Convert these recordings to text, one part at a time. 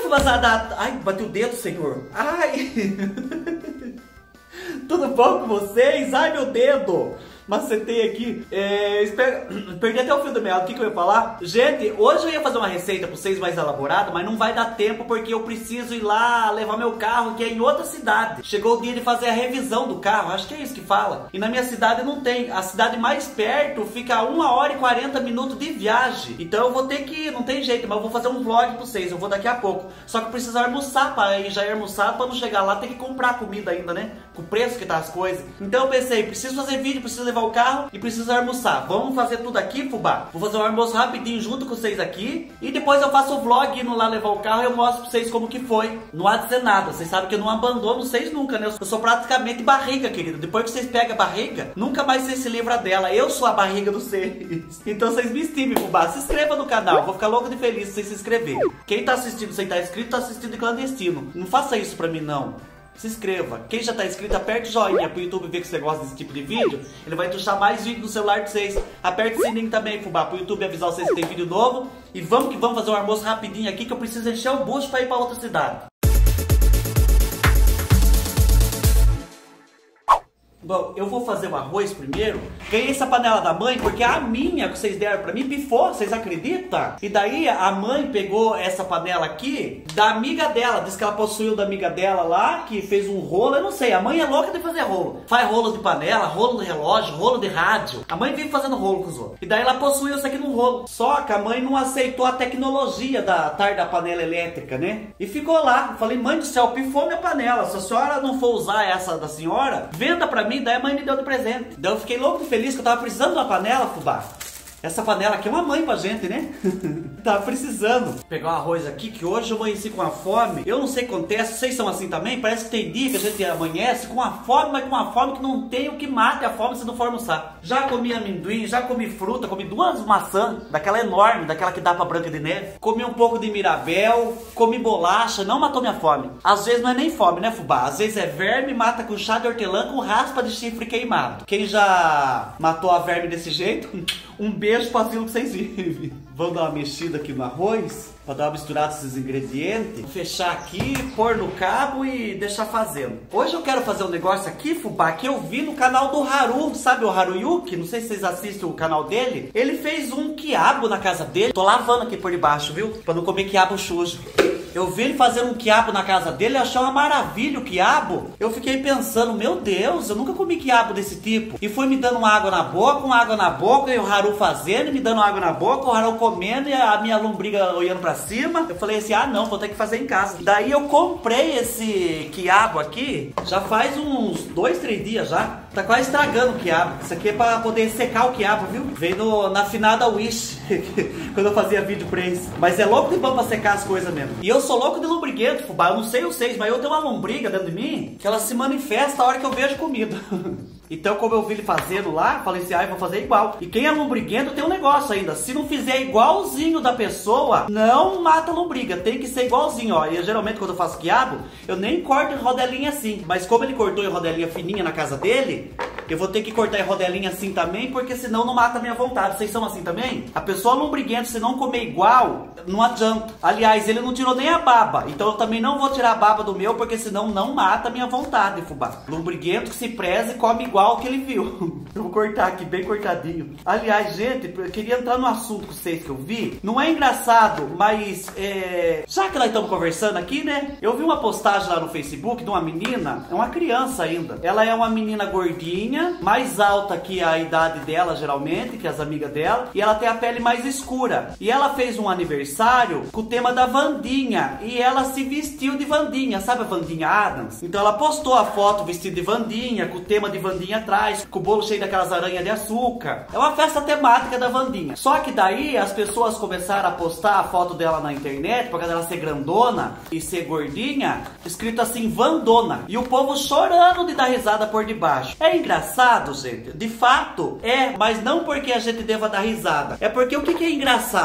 fubazada? Ai, bati o dedo, senhor. Ai. Tudo bom com vocês? Ai, meu dedo. Macetei aqui. Perdi até o fio do meado. O que eu ia falar? Gente, hoje eu ia fazer uma receita pra vocês mais elaborada, mas não vai dar tempo porque eu preciso ir lá levar meu carro, que é em outra cidade. Chegou o dia de fazer a revisão do carro, acho que é isso que fala. E na minha cidade não tem. A cidade mais perto fica a 1 hora e 40 minutos de viagem. Então eu vou ter que ir, não tem jeito, mas eu vou fazer um vlog pra vocês. Eu vou daqui a pouco. Só que eu preciso almoçar, para ir já ir almoçado, pra não chegar lá ter que comprar comida ainda, né? Com o preço que tá as coisas. Então eu pensei, preciso fazer vídeo, preciso levar o carro e preciso almoçar. Vamos fazer tudo aqui, fubá? Vou fazer um almoço rapidinho junto com vocês aqui e depois eu faço o vlog indo lá levar o carro e eu mostro pra vocês como que foi. Não há de ser nada, vocês sabem que eu não abandono vocês nunca, né? Eu sou praticamente barriga, querido. Depois que vocês pegam a barriga, nunca mais vocês se livram dela. Eu sou a barriga dos vocês. Então vocês me estimem, fubá. Se inscreva no canal, vou ficar louco de feliz se vocês se inscreverem. Quem tá assistindo sem estar inscrito, tá assistindo clandestino. Não faça isso pra mim, não. Se inscreva. Quem já tá inscrito, aperte o joinha pro YouTube ver que você gosta desse tipo de vídeo. Ele vai tuchar mais vídeo no celular de vocês. Aperte o sininho também, fubá, pro YouTube avisar vocês que tem vídeo novo. E vamos que vamos fazer um almoço rapidinho aqui, que eu preciso encher o bucho pra ir pra outra cidade. Bom, eu vou fazer o arroz primeiro. Ganhei essa panela da mãe porque a minha que vocês deram pra mim pifou, vocês acreditam? E daí a mãe pegou essa panela aqui da amiga dela. Disse que ela possuiu da amiga dela lá, que fez um rolo. Eu não sei, a mãe é louca de fazer rolo. Faz rolo de panela, rolo de relógio, rolo de rádio. A mãe vive fazendo rolo com os outros. E daí ela possuiu isso aqui num rolo. Só que a mãe não aceitou a tecnologia da panela elétrica, né? E ficou lá. Eu falei, mãe do céu, pifou minha panela. Se a senhora não for usar essa da senhora, venda pra mim. Daí a mãe me deu de presente. Daí eu fiquei louco e feliz que eu tava precisando de uma panela, fubá. Essa panela aqui é uma mãe pra gente, né? Tava precisando. Vou pegar o arroz aqui, que hoje eu amanheci com uma fome. Eu não sei o que acontece, vocês são assim também? Parece que tem dia que a gente amanhece com uma fome, mas com uma fome que não tem o que mate a fome se não for almoçar. Já comi amendoim, já comi fruta, comi 2 maçãs, daquela enorme, daquela que dá pra Branca de Neve. Comi um pouco de mirabel, comi bolacha, não matou minha fome. Às vezes não é nem fome, né, fubá? Às vezes é verme, mata com chá de hortelã com raspa de chifre queimado. Quem já matou a verme desse jeito, um beijo para aquilo que vocês vivem. Vamos dar uma mexida aqui no arroz, para dar uma misturada esses ingredientes. Fechar aqui, pôr no cabo e deixar fazendo. Hoje eu quero fazer um negócio aqui, fubá, que eu vi no canal do Haru. Sabe o Haruyuki? Não sei se vocês assistem o canal dele. Ele fez um quiabo na casa dele. Tô lavando aqui por debaixo, viu? Para não comer quiabo sujo. Eu vi ele fazendo um quiabo na casa dele, achei uma maravilha o quiabo. Eu fiquei pensando, meu Deus, eu nunca comi quiabo desse tipo. E foi me dando uma água na boca, e o Haru fazendo, me dando água na boca, o Haru comendo e a minha lombriga olhando pra cima. Eu falei assim, ah não, vou ter que fazer em casa. Daí eu comprei esse quiabo aqui, já faz uns 2, 3 dias já. Tá quase estragando o quiabo. Isso aqui é pra poder secar o quiabo, viu? Veio na finada Wish, quando eu fazia vídeo pra eles. Mas é louco de bom pra secar as coisas mesmo. E eu sou louco de lombriguento, fubá. Eu não sei vocês, mas eu tenho uma lombriga dentro de mim que ela se manifesta a hora que eu vejo comida. Então, como eu vi ele fazendo lá, falei assim, ah, eu vou fazer igual. E quem é lombriguento tem um negócio ainda. Se não fizer igualzinho da pessoa, não mata a lombriga. Tem que ser igualzinho, ó. E geralmente quando eu faço quiabo, eu nem corto em rodelinha assim. Mas como ele cortou em rodelinha fininha na casa dele, eu vou ter que cortar em rodelinha assim também, porque senão não mata a minha vontade. Vocês são assim também? A pessoa lombriguenta, se não comer igual, não adianta. Aliás, ele não tirou nem a baba. Então eu também não vou tirar a baba do meu, porque senão não mata a minha vontade, fubá. Lombriguento que se preze e come igual que ele viu. Eu vou cortar aqui bem cortadinho. Aliás, gente, eu queria entrar no assunto com vocês que eu vi. Não é engraçado, mas já que nós estamos conversando aqui, né? Eu vi uma postagem lá no Facebook de uma menina, é uma criança ainda. Ela é uma menina gordinha, mais alta que a idade dela, geralmente, que as amigas dela, e ela tem a pele mais escura. E ela fez um aniversário com o tema da Wandinha, e ela se vestiu de Wandinha, sabe a Wandinha Adams? Então ela postou a foto vestida de Wandinha, com o tema de Wandinha atrás, com o bolo cheio daquelas aranhas de açúcar. É uma festa temática da Wandinha. Só que daí as pessoas começaram a postar a foto dela na internet, por causa dela ser grandona e ser gordinha, escrito assim, Vandona. E o povo chorando de dar risada por debaixo. É engraçado, gente? De fato, é, mas não porque a gente deva dar risada. É porque o que é engraçado?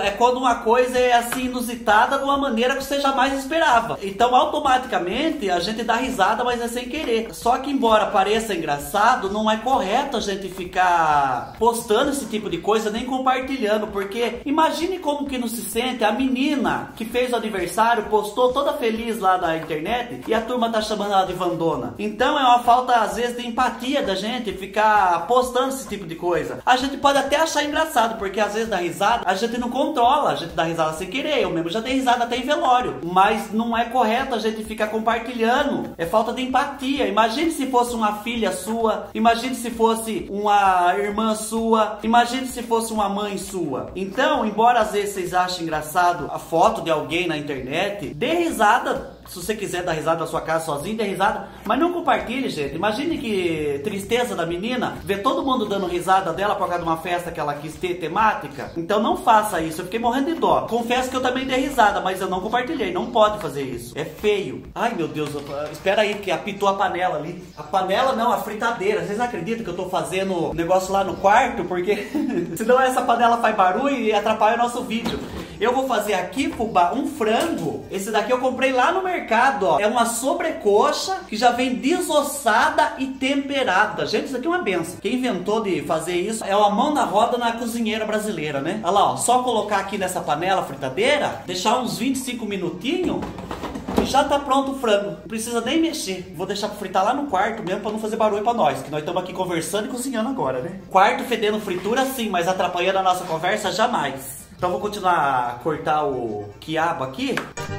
É quando uma coisa é assim inusitada de uma maneira que você jamais esperava. Então automaticamente a gente dá risada, mas é sem querer. Só que embora pareça engraçado, não é correto a gente ficar postando esse tipo de coisa, nem compartilhando, porque imagine como que não se sente a menina que fez o aniversário, postou toda feliz lá na internet e a turma tá chamando ela de Vandona. Então é uma falta às vezes de empatia da gente ficar postando esse tipo de coisa. A gente pode até achar engraçado, porque às vezes dá risada, a gente não controla, a gente dá risada sem querer. Eu mesmo já dei risada até em velório, mas não é correto a gente ficar compartilhando. É falta de empatia. Imagine se fosse uma filha sua, imagine se fosse uma irmã sua, imagine se fosse uma mãe sua. Então, embora às vezes vocês achem engraçado a foto de alguém na internet, dê risada. Se você quiser dar risada na sua casa sozinho, dê risada, mas não compartilhe, gente. Imagine que tristeza da menina ver todo mundo dando risada dela por causa de uma festa que ela quis ter temática. Então não faça isso, eu fiquei morrendo de dó. Confesso que eu também dei risada, mas eu não compartilhei. Não pode fazer isso, é feio. Ai meu Deus, espera aí que apitou a panela ali. A panela não, a fritadeira. Vocês acreditam que eu tô fazendo negócio lá no quarto? Porque senão essa panela faz barulho e atrapalha o nosso vídeo. Eu vou fazer aqui, fubá, um frango. Esse daqui eu comprei lá no mercado, ó. É uma sobrecoxa que já vem desossada e temperada. Gente, isso aqui é uma benção. Quem inventou de fazer isso é uma mão na roda na cozinheira brasileira, né? Olha lá, ó. Só colocar aqui nessa panela fritadeira, deixar uns 25 minutinhos e já tá pronto o frango. Não precisa nem mexer. Vou deixar pra fritar lá no quarto mesmo, pra não fazer barulho pra nós, que nós estamos aqui conversando e cozinhando agora, né? Quarto fedendo fritura sim, mas atrapalhando a nossa conversa jamais. Então vou continuar a cortar o quiabo aqui.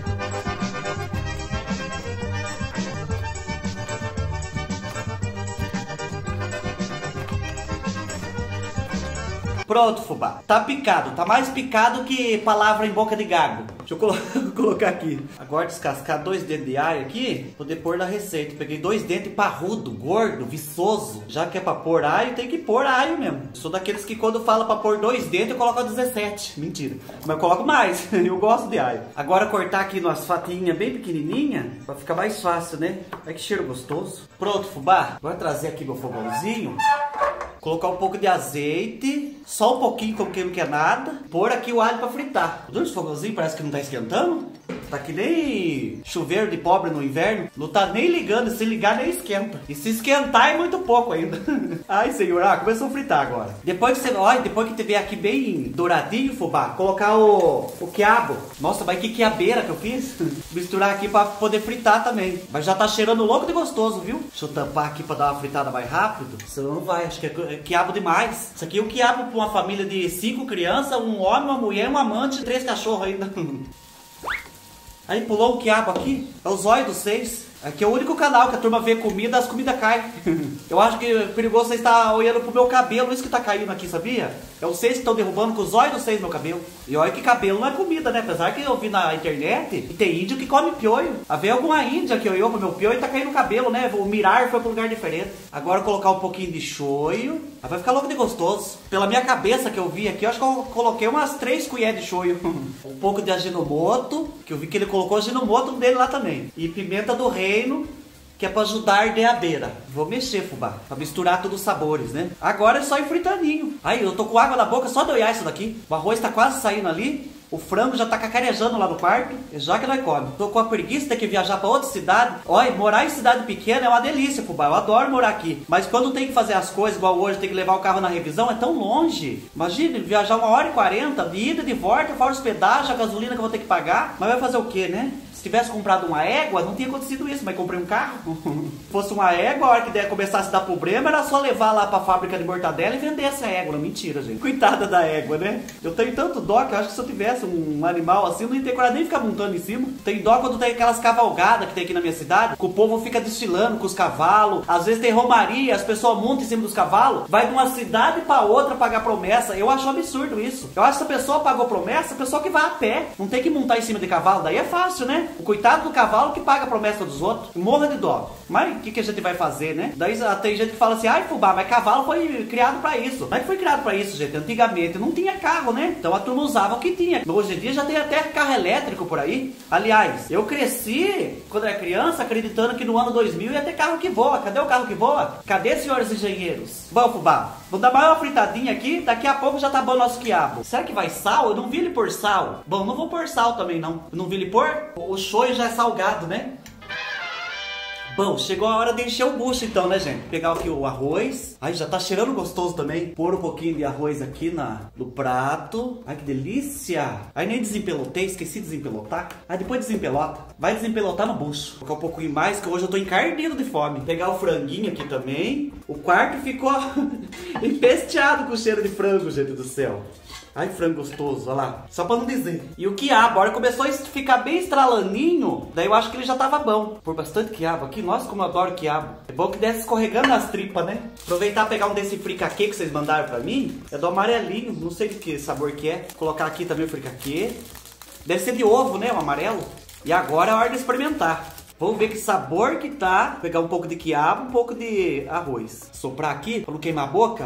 Pronto, fubá. Tá picado. Tá mais picado que palavra em boca de gago. Deixa eu colocar aqui. Agora descascar 2 dentes de alho aqui, poder pôr na receita. Peguei 2 dentes parrudo, gordo, viçoso. Já que é pra pôr alho, tem que pôr alho mesmo. Sou daqueles que quando fala pra pôr 2 dentes, eu coloco 17. Mentira. Mas eu coloco mais. Eu gosto de alho. Agora cortar aqui umas fatiinhas bem pequenininhas, pra ficar mais fácil, né? Olha que cheiro gostoso. Pronto, fubá. Agora trazer aqui meu fogãozinho. Colocar um pouco de azeite, só um pouquinho, como que não quer nada. Pôr aqui o alho pra fritar. Esse fogãozinho parece que não tá esquentando. Tá que nem chuveiro de pobre no inverno. Não tá nem ligando, se ligar nem esquenta. E se esquentar é muito pouco ainda. Ai, senhor, começou a fritar agora. Depois que você, olha, depois que tiver aqui bem douradinho, fubá, colocar o quiabo. Nossa, mas que quiabeira que eu fiz. Misturar aqui pra poder fritar também. Mas já tá cheirando louco de gostoso, viu? Deixa eu tampar aqui pra dar uma fritada mais rápido. Senão não vai, acho que é quiabo demais. Isso aqui é um quiabo pra uma família de 5 crianças, um homem, uma mulher, um amante e 3 cachorros ainda. Aí pulou um quiabo aqui. É o zóio dos 6. Aqui é o único canal que a turma vê comida, as comidas caem. Eu acho que é perigoso você estar olhando pro meu cabelo, isso que tá caindo aqui, sabia? É os 6 que estão derrubando com os olhos dos 6 meu cabelo. E olha que cabelo não é comida, né? Apesar que eu vi na internet e tem índio que come pioio. Havia alguma índia que olhou pro meu pioio e tá caindo o cabelo, né? O mirar foi pro lugar diferente. Agora colocar um pouquinho de shoyu. Aí vai ficar louco de gostoso. Pela minha cabeça que eu vi aqui, eu acho que eu coloquei umas 3 colheres de shoyu. Um pouco de aginomoto, que eu vi que ele colocou aginomoto dele lá também. E pimenta do reino, que é pra ajudar de abeira. Vou mexer, fubá, pra misturar todos os sabores, né? Agora é só ir fritandinho. Aí, eu tô com água na boca só de olhar isso daqui. O arroz tá quase saindo ali. O frango já tá cacarejando lá no quarto, já que nós comemos. Tô com a preguiça de ter que viajar pra outra cidade. Olha, morar em cidade pequena é uma delícia, fubá. Eu adoro morar aqui. Mas quando tem que fazer as coisas, igual hoje, tem que levar o carro na revisão, é tão longe. Imagina, viajar 1h40, de ida e de volta, fora hospedagem, a gasolina que eu vou ter que pagar. Mas vai fazer o quê, né? Se tivesse comprado uma égua, não tinha acontecido isso, mas comprei um carro. Se fosse uma égua, a hora que começasse a dar problema, era só levar lá pra fábrica de mortadela e vender essa égua. Mentira, gente. Coitada da égua, né? Eu tenho tanto dó que eu acho que se eu tivesse um animal assim, eu não ia ter coragem nem ficar montando em cima. Tem dó quando tem aquelas cavalgadas que tem aqui na minha cidade, que o povo fica desfilando com os cavalos. Às vezes tem romaria, as pessoas montam em cima dos cavalos, vai de uma cidade pra outra pagar promessa. Eu acho um absurdo isso. Eu acho que se a pessoa pagou promessa, a pessoa que vai a pé, não tem que montar em cima de cavalo, daí é fácil, né? O coitado do cavalo que paga a promessa dos outros. Morra de dó. Mas o que a gente vai fazer, né? Daí tem gente que fala assim, ai fubá, mas cavalo foi criado pra isso. Mas foi criado pra isso, gente. Antigamente não tinha carro, né? Então a turma usava o que tinha. Hoje em dia já tem até carro elétrico por aí. Aliás, eu cresci quando era criança acreditando que no ano 2000 ia ter carro que voa. Cadê o carro que voa? Cadê, senhores engenheiros? Bom, fubá, vou dar mais uma fritadinha aqui. Daqui a pouco já tá bom o nosso quiabo. Será que vai sal? Eu não vi ele pôr sal. Bom, não vou pôr sal também não. Eu não vi ele pôr? O shoyu já é salgado, né? Bom, chegou a hora de encher o bucho então, né, gente? Pegar aqui o arroz. Ai, já tá cheirando gostoso também. Pôr um pouquinho de arroz aqui no prato. Ai, que delícia. Ai, nem desempelotei, esqueci de desempelotar. Ai, depois desempelota. Vai desempelotar no bucho. Vou colocar um pouquinho mais, que hoje eu tô encardido de fome. Pegar o franguinho aqui também. O quarto ficou empesteado com cheiro de frango, gente do céu. Ai, frango gostoso, olha lá. Só pra não dizer. E o quiabo, agora começou a ficar bem estralaninho. Daí eu acho que ele já tava bom. Por bastante quiabo aqui. Nossa, como eu adoro quiabo. É bom que desce escorregando nas tripas, né? Aproveitar e pegar um desse fricaquê que vocês mandaram pra mim. É do amarelinho. Não sei de que sabor que é. Vou colocar aqui também o fricaquê. Deve ser de ovo, né? O amarelo. E agora é a hora de experimentar. Vamos ver que sabor que tá. Vou pegar um pouco de quiabo, um pouco de arroz. Soprar aqui pra não queimar a boca.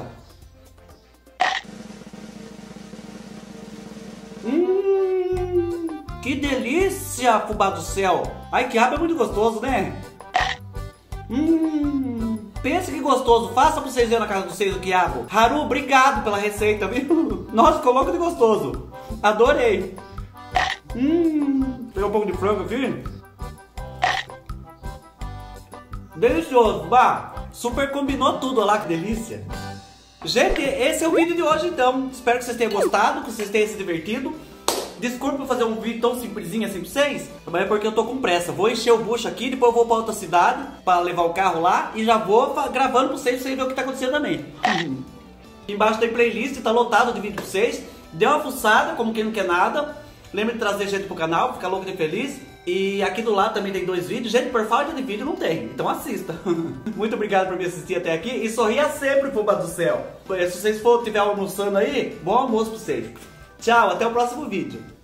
Que delícia, fubá do céu. Ai, quiabo é muito gostoso, né? Pensa que gostoso. Faça pra vocês verem na casa de vocês o quiabo. Haru, obrigado pela receita, viu? Nossa, ficou louco de gostoso. Adorei. Pegar um pouco de frango aqui. Delicioso, fubá. Super combinou tudo, olha lá que delícia. Gente, esse é o vídeo de hoje então. Espero que vocês tenham gostado, que vocês tenham se divertido. Desculpa eu fazer um vídeo tão simplesinho assim pra vocês, mas é porque eu tô com pressa. Vou encher o bucho aqui, depois eu vou pra outra cidade pra levar o carro lá e já vou gravando pra vocês verem o que tá acontecendo também. Embaixo tem playlist, tá lotado de vídeo pra vocês. Dê uma fuçada, como quem não quer nada. Lembre de trazer gente pro canal, ficar louco de feliz. E aqui do lado também tem 2 vídeos. Gente, por falta de vídeo não tem, então assista. Muito obrigado por me assistir até aqui. E sorria sempre, fubá do céu. Se vocês estiverem almoçando aí, bom almoço pra vocês. Tchau, até o próximo vídeo.